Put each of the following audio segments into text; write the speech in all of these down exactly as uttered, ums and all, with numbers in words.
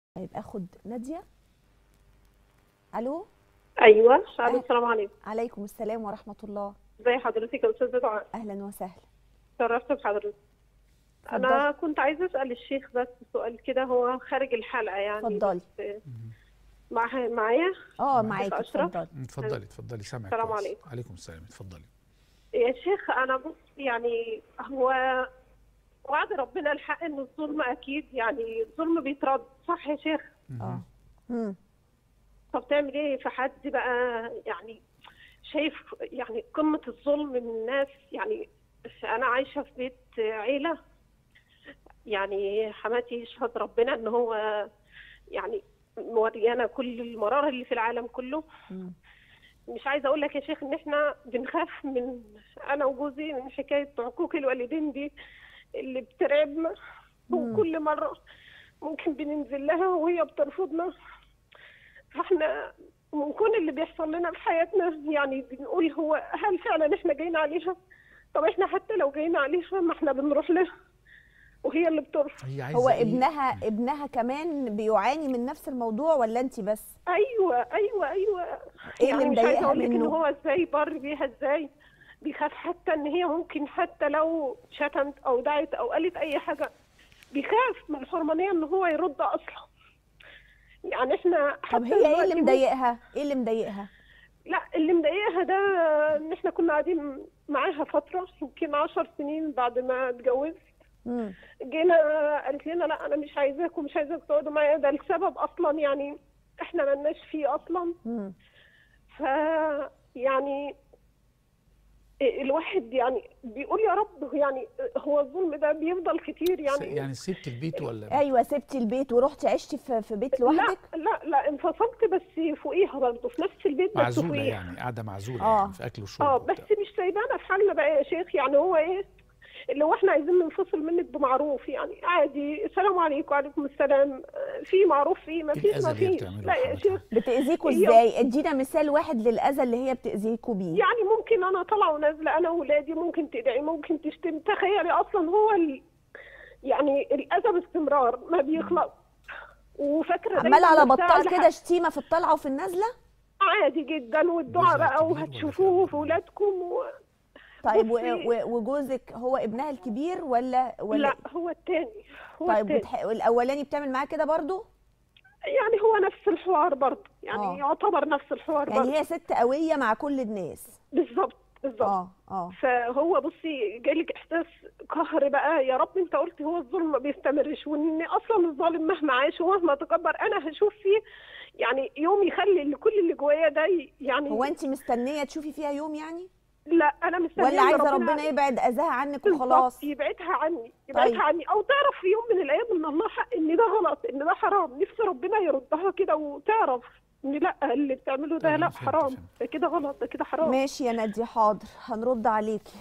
طيب اخد نادية. الو. ايوه، الو، أهل... السلام عليكم. عليكم السلام ورحمة الله. ازي حضرتك يا استاذه دعاء؟ اهلا وسهلا. شرفت بحضرتك. اتفضلي. انا كنت عايزه اسال الشيخ بس سؤال كده، هو خارج الحلقه يعني، اتفضلي. بس مع معايا. اه شيخ معاكي، اشرف، اتفضلي. اتفضلي اتفضلي سامعك السلام كويس. عليكم. عليكم السلام، اتفضلي. يا شيخ انا بص يعني هو وعد ربنا الحق ان الظلم اكيد يعني الظلم بيترد، صح يا شيخ؟ اه. امم طب تعمل ايه في حد بقى يعني شايف يعني قمه الظلم من الناس؟ يعني انا عايشه في بيت عيله، يعني حماتي يشهد ربنا ان هو يعني موريانا كل المرارة اللي في العالم كله. مم. مش عايزه اقول لك يا شيخ ان احنا بنخاف من انا وجوزي من حكايه عقوق الوالدين دي اللي بترعبنا، وكل مره ممكن بننزل لها وهي بترفضنا. فاحنا من كل اللي بيحصل لنا في حياتنا يعني بنقول هو هل فعلا احنا جايين عليها؟ طب احنا حتى لو جايين عليها ما احنا بنروح لها وهي اللي بترفض. هي عايزه هو إيه؟ ابنها ابنها كمان بيعاني من نفس الموضوع ولا انت بس؟ ايوه ايوه ايوه. ايه اللي يعني مش عايزه مضايقها اقول لك ان منه؟ هو ازاي بر بيها، ازاي بيخاف حتى ان هي ممكن حتى لو شتمت او دعت او قالت اي حاجه بيخاف من الحرمانيه ان هو يرد اصلا. يعني احنا طب حتى هي ايه اللي دلوقتي مضايقها؟ ايه اللي مضايقها؟ لا، اللي مضايقها ده ان احنا كنا قاعدين معاها فتره يمكن عشر سنين بعد ما اتجوزت. امم جينا قالت لنا لا انا مش عايزاكم مش عايزاكم تقعدوا معايا، ده السبب اصلا يعني احنا مالناش فيه اصلا. امم ف يعني الواحد يعني بيقول يا رب، يعني هو الظلم ده بيفضل كتير س- يعني. يعني سبت البيت ولا؟ ايوه، سبتي البيت ورحتي عشتي في في بيت لا لوحدك؟ لا لا، انفصلت بس فوقيها برضه في نفس البيت بس معزوله، فوقيها. يعني قاعده معزوله اه. يعني في اكل اه وشرب بس وبتاع. مش سايبانا في حالنا بقى يا شيخ، يعني هو ايه اللي هو احنا عايزين ننفصل منك بمعروف، يعني عادي السلام عليكم وعليكم السلام، في معروف فيه ما ايه فيش الاذى ما اللي هي فيش. بتعمله لا يا لحماتها؟ شيخ بتأذيكوا هي ازاي؟ ادينا مثال واحد للأذى اللي هي بتأذيكوا بيه. يعني ممكن انا طالعه ونازله انا واولادي، ممكن تدعي ممكن تشتم، تخيلي اصلا هو ال... يعني الاذى باستمرار ما بيخلص، وفاكره عمالة دايما على نفسها بطال على كده حق. شتيمة في الطلعة وفي النازلة؟ عادي جدا، والدعاء جوزها بقى الكبير ولا في وهتشوفوه في اكبر منها؟ اولادكم و... طيب و- بصي و- وجوزك هو ابنها الكبير ولا ولا لا إيه؟ هو التاني، هو طيب التاني. وتح... الاولاني بتعمل معاه كده برضو؟ يعني هو نفس الحوار برضه، يعني اه. يعتبر نفس الحوار برضه. يعني هي ست قوية مع كل الناس. بالظبط بالظبط. اه اه. فهو بصي جالك احساس قهر بقى، يا رب انت قلت هو الظلم ما بيستمرش، وان اصلا الظالم مهما عاش ومهما تكبر انا هشوف فيه يعني يوم يخلي اللي كل اللي جوايا ده يعني. هو انت مستنية تشوفي فيها يوم يعني؟ لا انا مستنيه ولا ان عايزة ربنا ربنا يبعد اذاها عنك بالظبط وخلاص؟ يبعدها عني، يبعدها طيب. عني، او تعرف في يوم من الايام ان الله حق، ان ده غلط، ان ده حرام. نفسي ربنا يردها كده وتعرف ان لا اللي بتعمله ده طيب لا أنا فهمت حرام، فهمت. ده كده غلط، ده كده حرام. ماشي يا نادية، حاضر هنرد عليكي.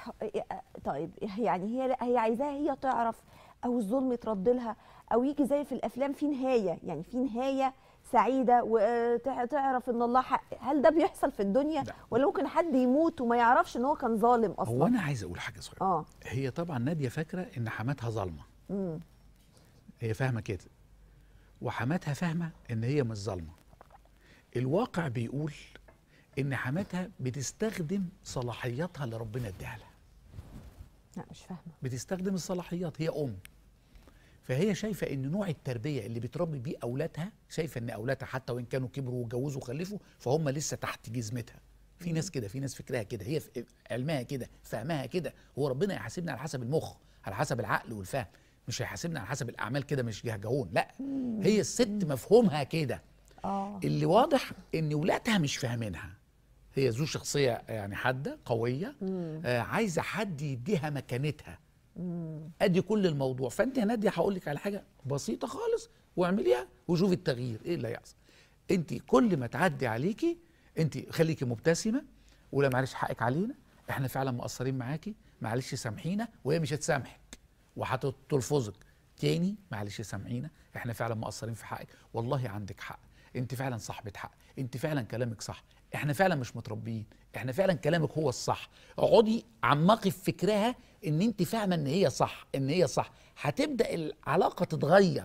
طيب يعني هي هي عايزاها هي تعرف، او الظلم يترد لها، او يجي زي في الافلام في نهايه، يعني في نهايه سعيده وتعرف ان الله حق. هل ده بيحصل في الدنيا لا. ولا ممكن حد يموت وما يعرفش ان هو كان ظالم اصلا؟ هو انا عايز اقول حاجه صغيره. اه. هي طبعا ناديه فاكره ان حماتها ظالمه. امم هي فاهمه كده، وحماتها فاهمه ان هي مش ظالمه. الواقع بيقول ان حماتها بتستخدم صلاحياتها اللي ربنا اداها لها. لا مش فاهمه. بتستخدم الصلاحيات، هي ام. فهي شايفه ان نوع التربيه اللي بتربي بيه اولادها، شايفه ان اولادها حتى وان كانوا كبروا واتجوزوا وخلفوا فهم لسه تحت جزمتها. في ناس كده، في ناس فكرها كده، هي في علمها كده، فهمها كده. هو ربنا يحاسبنا على حسب المخ، على حسب العقل والفهم، مش هيحاسبنا على حسب الاعمال كده مش جهجهون. لا، هي الست مفهومها كده. اه. اللي واضح ان ولادها مش فاهمينها. هي ذو شخصيه يعني حاده قويه، آه عايزه حد يديها مكانتها. ادي كل الموضوع. فانت يا ناديه هقول لك على حاجه بسيطه خالص واعمليها وشوفي التغيير ايه اللي هيحصل. انت كل ما تعدي عليكي انت خليكي مبتسمه، ولا معلش حقك علينا، احنا فعلا مقصرين معاكي، معلش سامحينا. وهي مش هتسامحك وهتلفظك تاني، معلش سامحينا احنا فعلا مقصرين في حقك، والله عندك حق، انت فعلا صاحبه حق، انت فعلا كلامك صح، احنا فعلا مش متربيين، احنا فعلا كلامك هو الصح. اقعدي عمقي في فكرها ان انت فاهمه ان هي صح، ان هي صح. هتبدا العلاقه تتغير،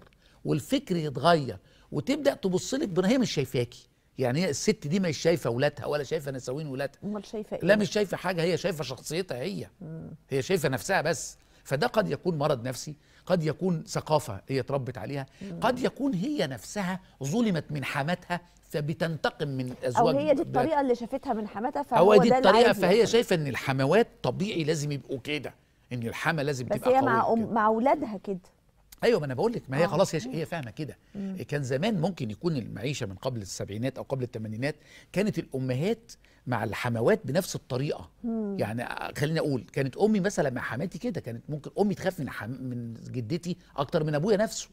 والفكر يتغير وتبدا تبص لك بان هي مش شايفاكي. يعني هي الست دي مش شايفه اولادها ولا شايفه نساوين ولادها، امال شايفه ايه؟ لا مش شايفه حاجه، هي شايفه شخصيتها هي. مم. هي شايفه نفسها بس. فده قد يكون مرض نفسي، قد يكون ثقافه هي اتربت عليها، مم. قد يكون هي نفسها ظلمت من حماتها فبتنتقم من الازواج. او هي دي الطريقه اللي شافتها من حماتها، فهو او دي ده الطريقه، العادي فهي يعني. شايفه ان الحموات طبيعي لازم يبقوا كده، ان الحما لازم بس تبقى هي قويه مع أم كده. مع اولادها كده. ايوه ما انا بقول لك، ما هي آه. خلاص هي هي فاهمه كده. كان زمان ممكن يكون المعيشه من قبل السبعينات او قبل الثمانينات كانت الامهات مع الحموات بنفس الطريقه. مم. يعني خليني اقول، كانت امي مثلا مع حماتي كده، كانت ممكن امي تخاف من حم... من جدتي اكتر من ابويا نفسه.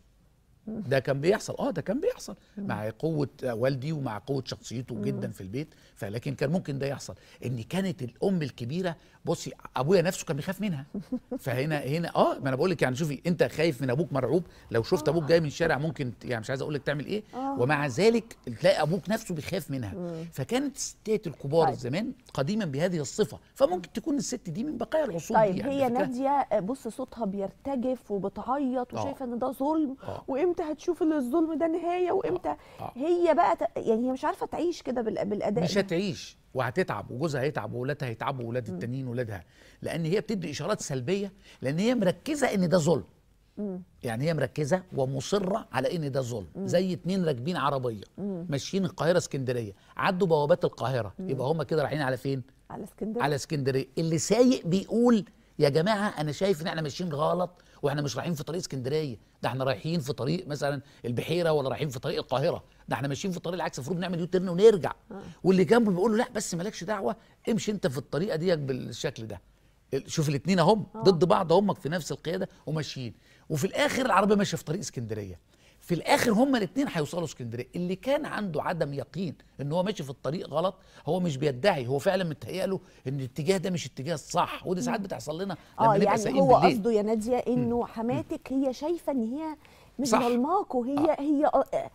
ده كان بيحصل، اه ده كان بيحصل مع قوه والدي ومع قوه شخصيته جدا في البيت. فلكن كان ممكن ده يحصل ان كانت الام الكبيره، بصي ابويا نفسه كان بيخاف منها. فهنا هنا اه ما انا بقول لك، يعني شوفي انت خايف من ابوك مرعوب، لو شفت ابوك جاي من الشارع ممكن يعني مش عايز اقول لك تعمل ايه، ومع ذلك تلاقي ابوك نفسه بيخاف منها. فكانت الستات الكبار طيب. زمان قديما بهذه الصفه، فممكن تكون الست دي من بقايا العصور طيب دي. يعني هي ناديه بص صوتها بيرتجف وبتعيط وشايفه ان ده ظلم، آه. وامتى هتشوف ان الظلم ده نهايه، وامتى آه. آه. هي بقى ت... يعني هي مش عارفه تعيش كده بال... بالاداء مش ده. هتعيش وهتتعب، وجوزها هيتعب، واولادها هيتعبوا، واولاد التانيين ولادها، لان هي بتدي اشارات سلبيه، لان هي مركزه ان ده ظلم. مم. يعني هي مركزه ومصره على ان ده ظلم. مم. زي اتنين راكبين عربيه مم. ماشيين القاهره اسكندريه، عدوا بوابات القاهره، مم. يبقى هم كده رايحين على فين؟ على اسكندريه. على اسكندريه. اللي سايق بيقول يا جماعه انا شايف ان احنا ماشيين غلط، واحنا مش رايحين في طريق اسكندريه، ده احنا رايحين في طريق مثلا البحيره، ولا رايحين في طريق القاهره، ده احنا ماشيين في الطريق العكس، المفروض نعمل يو تيرن ونرجع. آه. واللي جنبه بيقول له لا بس مالكش دعوه، امشي انت في الطريقه ديك بالشكل ده. شوف الاثنين اهم ضد بعض، هم في نفس القياده وماشيين، وفي الاخر العربيه ماشيه في طريق اسكندريه. في الاخر هما الاثنين هيوصلوا اسكندريه. اللي كان عنده عدم يقين ان هو ماشي في الطريق غلط، هو مش بيدعي، هو فعلا متهيأ له ان الاتجاه ده مش اتجاه الصح. ودي ساعات بتحصل لنا لما اه نبقى يعني سايقين هو بالليل. قصده يا ناديه انه حماتك هي شايفه ان هي مش صح. ظلماك، وهي آه. هي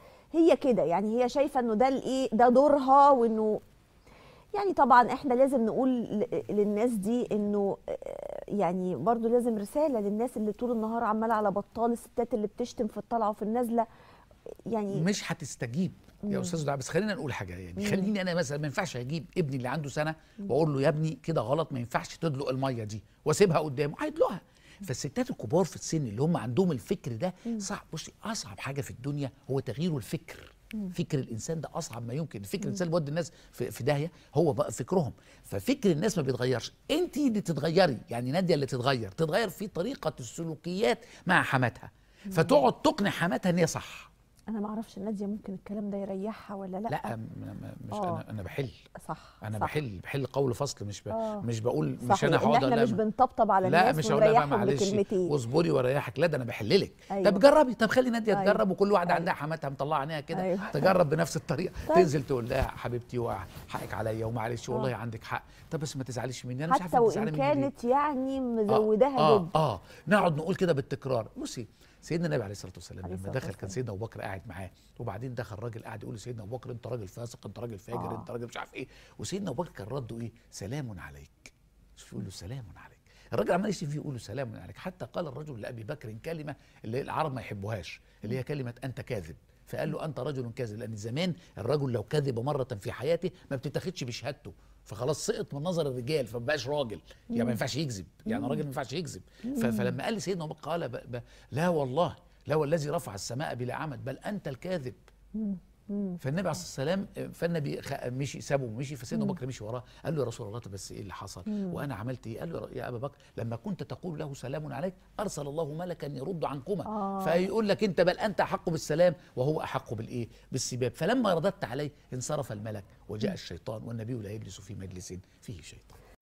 هي كده، يعني هي شايفه انه ده الايه، ده دورها، وانه يعني طبعا احنا لازم نقول للناس دي انه يعني برضو لازم رساله للناس اللي طول النهار عماله على بطال، الستات اللي بتشتم في الطلعه وفي النازله، يعني مش هتستجيب يا استاذ دعاء. بس خلينا نقول حاجه، يعني خليني انا مثلا ما ينفعش اجيب ابني اللي عنده سنه واقول له يا ابني كده غلط، ما ينفعش تدلق الميه دي، واسيبها قدامه هيدلقها. فالستات الكبار في السن اللي هم عندهم الفكر ده صعب. بصي اصعب حاجه في الدنيا هو تغيير الفكر. فكر الانسان ده اصعب ما يمكن. فكر الانسان بيودي الناس في, في داهيه هو بقى فكرهم. ففكر الناس ما بيتغيرش، انت اللي تتغيري. يعني ناديه اللي تتغير، تتغير في طريقه السلوكيات مع حماتها، فتقعد تقنع حماتها ان هي صح. انا ما اعرفش ناديه ممكن الكلام ده يريحها ولا لا. لا مش أوه. انا انا بحل صح انا صح. بحل بحل قول فصل، مش ب... مش بقول مش صحيح. انا هقعد احنا مش بنطبطب على لا الناس مش ونريحهم بكلمتين واصبري واريحك، لا ده انا بحللك. أيوة. طب جربي، طب خلي ناديه أيوة. تجرب، وكل واحده أيوة. عندها حماتها مطلعه عينيها كده. أيوة. تجرب بنفس الطريقه. طيب. تنزل تقول لها حبيبتي وحقك عليا ومعلش والله عندك حق، طب بس ما تزعليش مني، انا مش عارفه حتى وان كانت يعني مزوداها آه. جدا. اه اه نقعد نقول كده بالتكرار. بصي سيدنا النبي عليه الصلاه والسلام لما دخل كان سيدنا ابو بكر قاعد معاه، وبعدين دخل راجل قاعد يقول لسيدنا ابو بكر انت راجل فاسق، انت راجل فاجر، آه. انت راجل مش عارف ايه. وسيدنا ابو بكر كان رده ايه؟ سلام عليك. شوف يقول له سلام عليك. الراجل عمال يشتم فيه يقول له سلام عليك، حتى قال الرجل لابي بكر كلمه اللي العرب ما يحبوهاش، اللي هي كلمه انت كاذب. فقال له انت رجل كاذب، لان زمان الرجل لو كذب مره في حياته ما بتتاخدش بشهادته، فخلاص سقط من نظر الرجال، فما بقاش راجل. يعني ما ينفعش يكذب، يعني راجل ما ينفعش يكذب. فلما قال لسيدنا ابو بكر قال ب... ب... لا والله لا والذي رفع السماء بلا عمد بل انت الكاذب. فالنبي عليه الصلاه والسلام فالنبي مشي سابه ومشي، فسيدنا ابو بكر مشي وراه. قال له يا رسول الله طب بس ايه اللي حصل؟ مم. وانا عملت ايه؟ قال له يا ابا بكر لما كنت تقول له سلام عليك ارسل الله ملكا يرد عنكما. آه. فيقول لك انت بل انت احق بالسلام وهو احق بالايه؟ بالسباب. فلما رددت عليه انصرف الملك وجاء الشيطان، والنبي لا يجلس في مجلس فيه شيطان.